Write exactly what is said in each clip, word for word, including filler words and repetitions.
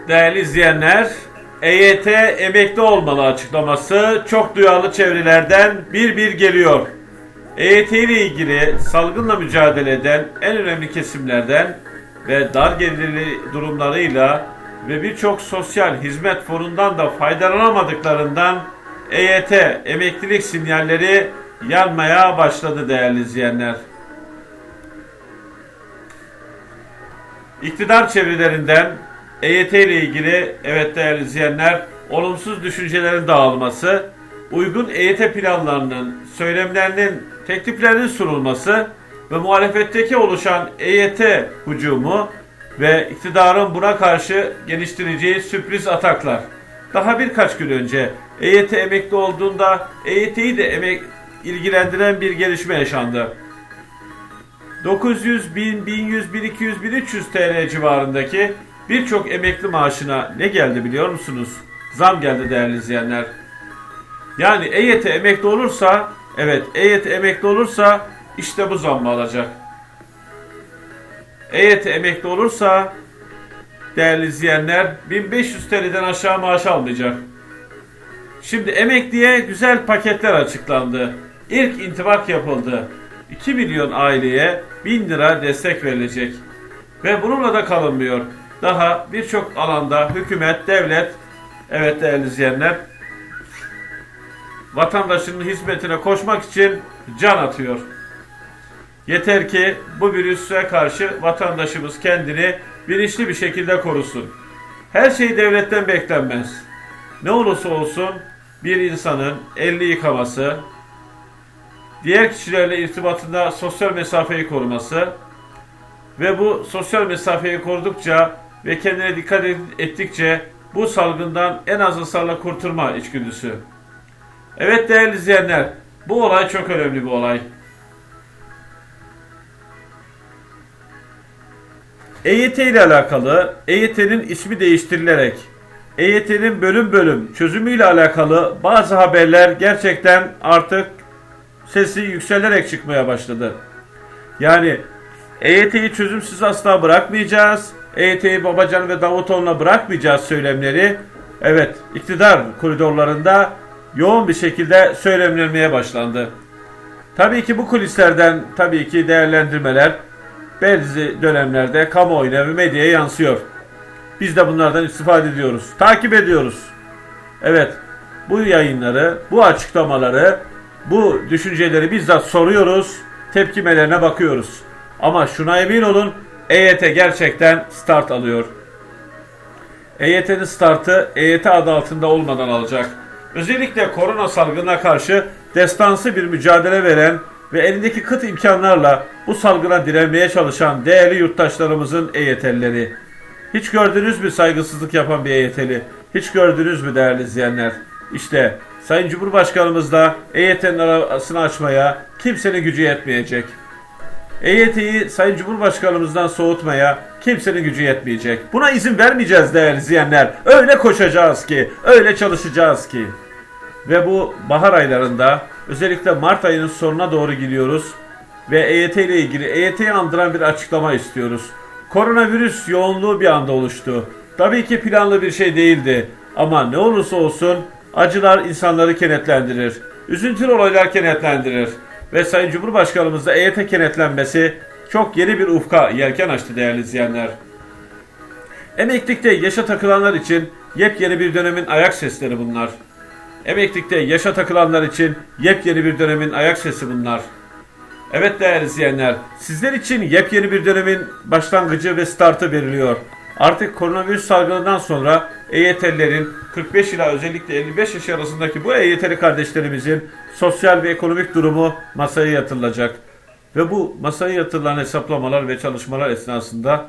Değerli izleyenler, E Y T emekli olmalı açıklaması çok duyarlı çevrelerden bir bir geliyor. E Y T ile ilgili salgınla mücadele eden en önemli kesimlerden ve dar gelirli durumlarıyla ve birçok sosyal hizmet fonundan da faydalanamadıklarından E Y T emeklilik sinyalleri yanmaya başladı değerli izleyenler. İktidar çevrelerinden E Y T ile ilgili evet değerli izleyenler olumsuz düşüncelerin dağılması, uygun E Y T planlarının, söylemlerinin, tekliflerinin sunulması ve muhalefetteki oluşan E Y T hücumu ve iktidarın buna karşı geliştireceği sürpriz ataklar. Daha birkaç gün önce E Y T emekli olduğunda E Y T'yi de emek ilgilendiren bir gelişme yaşandı. dokuz yüz, bin, bin yüz, bin iki yüz, bin üç yüz T L civarındaki birçok emekli maaşına ne geldi biliyor musunuz? Zam geldi değerli izleyenler. Yani E Y T emekli olursa, evet E Y T emekli olursa işte bu zammı alacak. E Y T emekli olursa değerli izleyenler bin beş yüz T L'den aşağı maaş almayacak. Şimdi emekliye güzel paketler açıklandı. İlk intibak yapıldı. iki milyon aileye bin lira destek verilecek. Ve bununla da kalınmıyor. Daha birçok alanda hükümet, devlet, evet değerli izleyenler, vatandaşının hizmetine koşmak için can atıyor. Yeter ki bu virüse karşı vatandaşımız kendini bilinçli bir şekilde korusun. Her şey devletten beklenmez. Ne olursa olsun bir insanın elini yıkaması, diğer kişilerle irtibatında sosyal mesafeyi koruması ve bu sosyal mesafeyi korudukça ve kendine dikkat ettikçe bu salgından en az hasarla kurtulma içgüdüsü. Evet değerli izleyenler, bu olay çok önemli bir olay. E Y T ile alakalı E Y T'nin ismi değiştirilerek E Y T'nin bölüm bölüm çözümüyle alakalı bazı haberler gerçekten artık sesi yükselerek çıkmaya başladı. Yani E Y T'yi çözümsüz asla bırakmayacağız. E Y T'yi Babacan ve Davutoğlu'na bırakmayacağız söylemleri. Evet, iktidar koridorlarında yoğun bir şekilde söylemlenmeye başlandı. Tabii ki bu kulislerden tabii ki değerlendirmeler bazı dönemlerde kamuoyuna ve medyaya yansıyor. Biz de bunlardan istifade ediyoruz. Takip ediyoruz. Evet, bu yayınları, bu açıklamaları, bu düşünceleri bizzat soruyoruz. Tepkimelerine bakıyoruz. Ama şuna emin olun, E Y T gerçekten start alıyor. E Y T'nin startı E Y T adı altında olmadan alacak. Özellikle korona salgınına karşı destansı bir mücadele veren ve elindeki kıt imkanlarla bu salgına direnmeye çalışan değerli yurttaşlarımızın E Y T'lileri. Hiç gördünüz mü saygısızlık yapan bir E Y T'li? Hiç gördünüz mü değerli izleyenler? İşte Sayın Cumhurbaşkanımız da E Y T'nin arasını açmaya kimsenin gücü yetmeyecek. E Y T'yi Sayın Cumhurbaşkanımızdan soğutmaya kimsenin gücü yetmeyecek. Buna izin vermeyeceğiz değerli izleyenler. Öyle koşacağız ki, öyle çalışacağız ki. Ve bu bahar aylarında özellikle Mart ayının sonuna doğru gidiyoruz. Ve E Y T ile ilgili E Y T'yi andıran bir açıklama istiyoruz. Koronavirüs yoğunluğu bir anda oluştu. Tabii ki planlı bir şey değildi. Ama ne olursa olsun acılar insanları kenetlendirir. Üzüntülü olaylar kenetlendirir. Ve Sayın Cumhurbaşkanımız da E Y T kenetlenmesi çok yeni bir ufka yelken açtı değerli izleyenler. Emeklilikte yaşa takılanlar için yepyeni bir dönemin ayak sesleri bunlar. Emeklilikte yaşa takılanlar için yepyeni bir dönemin ayak sesi bunlar. Evet değerli izleyenler, sizler için yepyeni bir dönemin başlangıcı ve startı veriliyor. Artık koronavirüs salgınından sonra E Y T'lilerin kırk beş ila özellikle elli beş yaş arasındaki bu E Y T'li kardeşlerimizin sosyal ve ekonomik durumu masaya yatırılacak. Ve bu masaya yatırılan hesaplamalar ve çalışmalar esnasında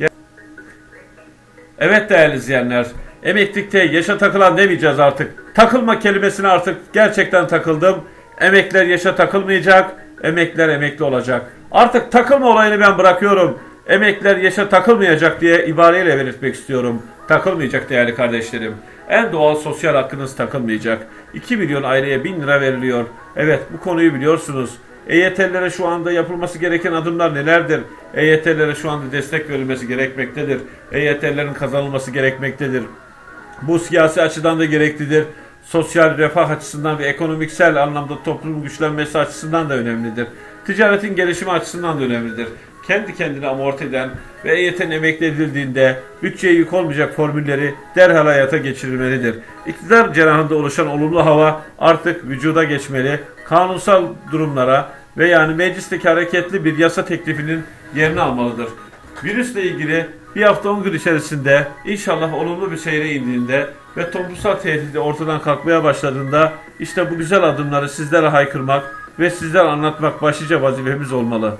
evet değerli izleyenler, emeklilikte yaşa takılan demeyeceğiz artık. Takılma kelimesine artık gerçekten takıldım. Emekliler yaşa takılmayacak, emekliler emekli olacak. Artık takılma olayını ben bırakıyorum. Emekliler yaşa takılmayacak diye ibareyle belirtmek istiyorum. Takılmayacak değerli kardeşlerim. En doğal sosyal hakkınız takılmayacak. iki milyon aileye bin lira veriliyor. Evet, bu konuyu biliyorsunuz. E Y T'lilere şu anda yapılması gereken adımlar nelerdir? E Y T'lilere şu anda destek verilmesi gerekmektedir. E Y T'lilerin kazanılması gerekmektedir. Bu siyasi açıdan da gereklidir. Sosyal refah açısından ve ekonomiksel anlamda toplumun güçlenmesi açısından da önemlidir. Ticaretin gelişimi açısından da önemlidir. Kendi kendine amorti eden ve E Y T'nin emekli edildiğinde bütçeye yük olmayacak formülleri derhal hayata geçirilmelidir. İktidar cenahında oluşan olumlu hava artık vücuda geçmeli, kanunsal durumlara ve yani meclisteki hareketli bir yasa teklifinin yerini almalıdır. Virüsle ilgili bir hafta on gün içerisinde inşallah olumlu bir seyre indiğinde ve toplumsal tehdidi ortadan kalkmaya başladığında işte bu güzel adımları sizlere haykırmak ve sizlere anlatmak başlıca vazifemiz olmalı.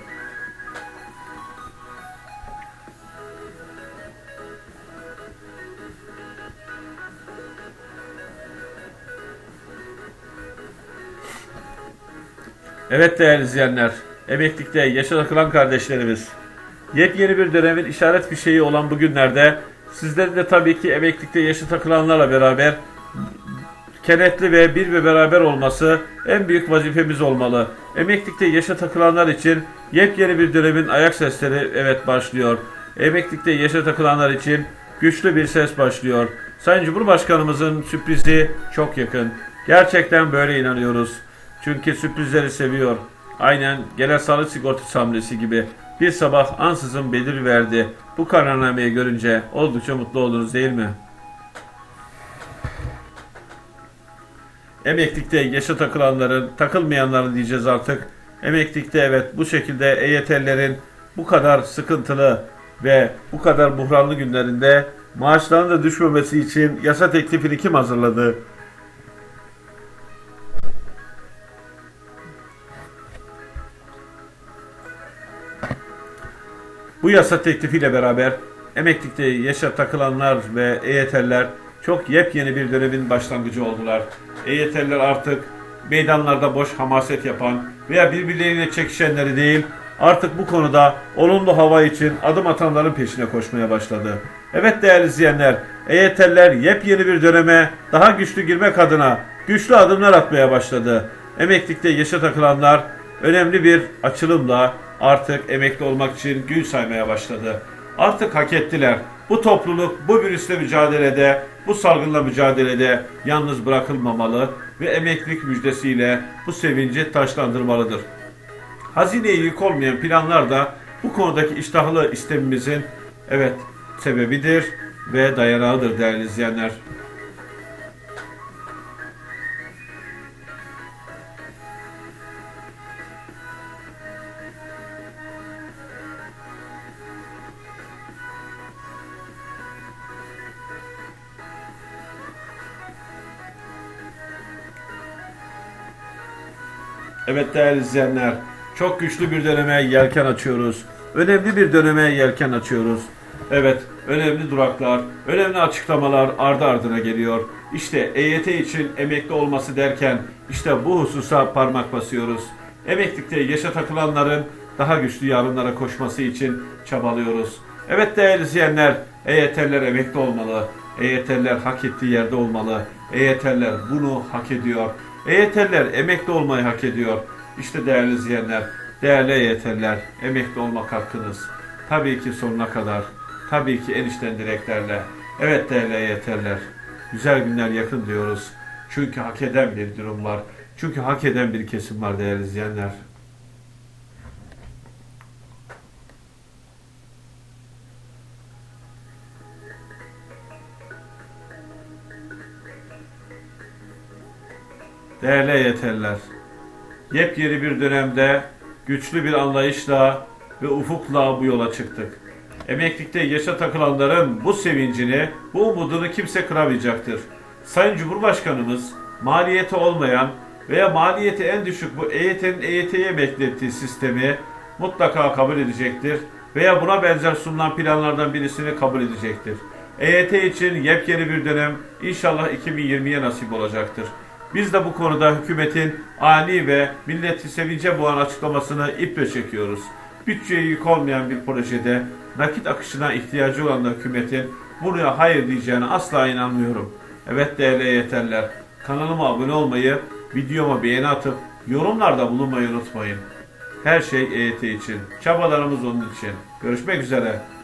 Evet değerli izleyenler, emeklilikte yaşa takılan kardeşlerimiz, yepyeni bir dönemin işaret fişeği olan bu günlerde sizlerin de tabii ki emeklilikte yaşa takılanlarla beraber kenetli ve bir ve beraber olması en büyük vazifemiz olmalı. Emeklilikte yaşa takılanlar için yepyeni bir dönemin ayak sesleri evet başlıyor. Emeklilikte yaşa takılanlar için güçlü bir ses başlıyor. Sayın Cumhurbaşkanımızın sürprizi çok yakın. Gerçekten böyle inanıyoruz. Çünkü sürprizleri seviyor. Aynen genel sağlık sigortası hamlesi gibi. Bir sabah ansızın belir verdi. Bu kararnameyi görünce oldukça mutlu oldunuz değil mi? Emeklilikte yaşa takılanların, takılmayanların diyeceğiz artık. Emeklilikte evet bu şekilde E Y T'lilerin bu kadar sıkıntılı ve bu kadar buhranlı günlerinde maaşlarının da düşmemesi için yasa teklifini kim hazırladı? Bu yasa teklifiyle beraber emeklilikte yaşa takılanlar ve E Y T'liler çok yepyeni bir dönemin başlangıcı oldular. E Y T'liler artık meydanlarda boş hamaset yapan veya birbirleriyle çekişenleri değil, artık bu konuda olumlu hava için adım atanların peşine koşmaya başladı. Evet değerli izleyenler, E Y T'liler yepyeni bir döneme daha güçlü girmek adına güçlü adımlar atmaya başladı. Emeklilikte yaşa takılanlar önemli bir açılımla artık emekli olmak için gün saymaya başladı. Artık hak ettiler. Bu topluluk bu virüsle mücadelede, bu salgınla mücadelede yalnız bırakılmamalı ve emeklilik müjdesiyle bu sevinci taşlandırmalıdır. Hazineye yük olmayan planlar da bu konudaki iştahlı istemimizin evet sebebidir ve dayanağıdır değerli izleyenler. Evet değerli izleyenler, çok güçlü bir döneme yelken açıyoruz. Önemli bir döneme yelken açıyoruz. Evet, önemli duraklar, önemli açıklamalar ardı ardına geliyor. İşte E Y T için emekli olması derken işte bu hususa parmak basıyoruz. Emeklilikte yaşa takılanların daha güçlü yarınlara koşması için çabalıyoruz. Evet değerli izleyenler, E Y T'liler emekli olmalı. E Y T'liler hak ettiği yerde olmalı. E Y T'liler bunu hak ediyor. E Y T'liler emekli olmayı hak ediyor. İşte değerli izleyenler, değerli E Y T'liler, emekli olmak hakkınız. Tabii ki sonuna kadar, tabii ki en içten dileklerle. Evet değerli E Y T'liler, güzel günler yakın diyoruz. Çünkü hak eden bir durum var. Çünkü hak eden bir kesim var değerli izleyenler. Değerli E Y T'liler, yepyeni bir dönemde güçlü bir anlayışla ve ufukla bu yola çıktık. Emeklilikte yaşa takılanların bu sevincini, bu umudunu kimse kıramayacaktır. Sayın Cumhurbaşkanımız maliyeti olmayan veya maliyeti en düşük bu E Y T'nin E Y T'ye emekli ettiği sistemi mutlaka kabul edecektir veya buna benzer sunulan planlardan birisini kabul edecektir. E Y T için yepyeni bir dönem inşallah iki bin yirmiye nasip olacaktır. Biz de bu konuda hükümetin ani ve milleti sevince boğan açıklamasını iple çekiyoruz. Bütçeye yük olmayan bir projede nakit akışına ihtiyacı olan da hükümetin buraya hayır diyeceğine asla inanmıyorum. Evet değerli E Y T'liler, kanalıma abone olmayı, videoma beğeni atıp yorumlarda bulunmayı unutmayın. Her şey E Y T için. Çabalarımız onun için. Görüşmek üzere.